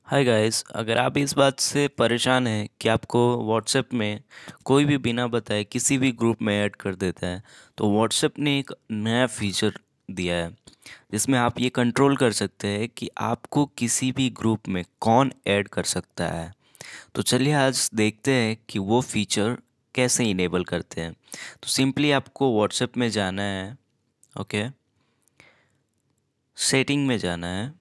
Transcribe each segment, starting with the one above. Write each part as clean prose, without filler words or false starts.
Hi guys, अगर आप इस बात से परेशान हैं कि आपको व्हाट्सएप में कोई भी बिना बताए किसी भी ग्रुप में ऐड कर देता है, तो व्हाट्सएप ने एक नया फीचर दिया है जिसमें आप ये कंट्रोल कर सकते हैं कि आपको किसी भी ग्रुप में कौन ऐड कर सकता है। तो चलिए आज देखते हैं कि वो फीचर कैसे इनेबल करते हैं। तो सिंपली आपको व्हाट्सएप में जाना है। ओके, सेटिंग में जाना है,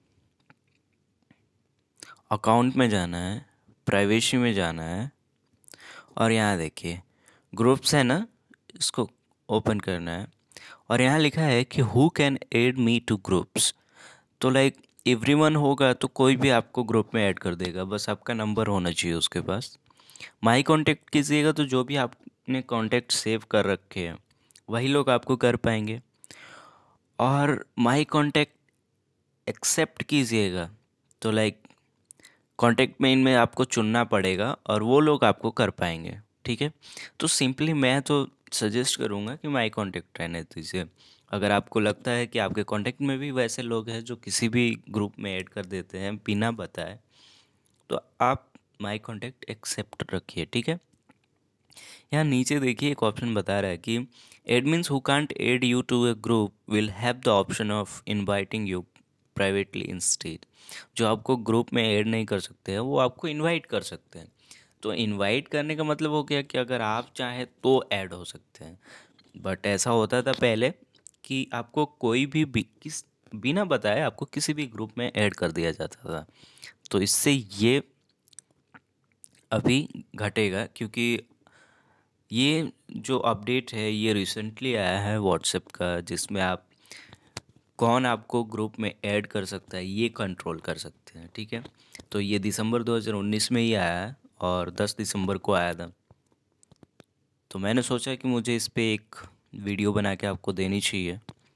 अकाउंट में जाना है, प्राइवेसी में जाना है, और यहाँ देखिए ग्रुप्स है ना, इसको ओपन करना है। और यहाँ लिखा है कि who can add me to groups. तो लाइक एवरीवन होगा तो कोई भी आपको ग्रुप में ऐड कर देगा, बस आपका नंबर होना चाहिए उसके पास। माई कांटेक्ट कीजिएगा तो जो भी आपने कांटेक्ट सेव कर रखे हैं वही लोग आपको कर पाएंगे। और माई कांटेक्ट एक्सेप्ट कीजिएगा तो लाइक कांटेक्ट में इनमें आपको चुनना पड़ेगा और वो लोग आपको कर पाएंगे। ठीक है, तो सिंपली मैं तो सजेस्ट करूँगा कि माई कांटेक्ट रहने दीजिए। अगर आपको लगता है कि आपके कांटेक्ट में भी वैसे लोग हैं जो किसी भी ग्रुप में ऐड कर देते हैं बिना बताए, तो आप माई कांटेक्ट एक्सेप्ट रखिए। ठीक है, यहाँ नीचे देखिए एक ऑप्शन बता रहा है कि admins who can't add you to a group will have the option of inviting you privately instead. जो आपको ग्रुप में ऐड नहीं कर सकते हैं वो आपको इनवाइट कर सकते हैं। तो इनवाइट करने का मतलब हो गया कि अगर आप चाहें तो ऐड हो सकते हैं। बट ऐसा होता था पहले कि आपको कोई भी किस बिना बताए आपको किसी भी ग्रुप में ऐड कर दिया जाता था। तो इससे ये अभी घटेगा, क्योंकि ये जो अपडेट है ये रिसेंटली आया है व्हाट्सएप का, जिसमें आप कौन आपको ग्रुप में ऐड कर सकता है ये कंट्रोल कर सकते हैं। ठीक है, तो ये दिसंबर 2019 में ही आया है और 10 दिसंबर को आया था। तो मैंने सोचा कि मुझे इस पे एक वीडियो बना के आपको देनी चाहिए।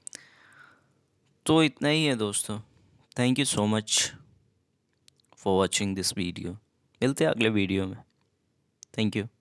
तो इतना ही है दोस्तों। Thank you so much for watching this video. मिलते हैं अगले वीडियो में। Thank you.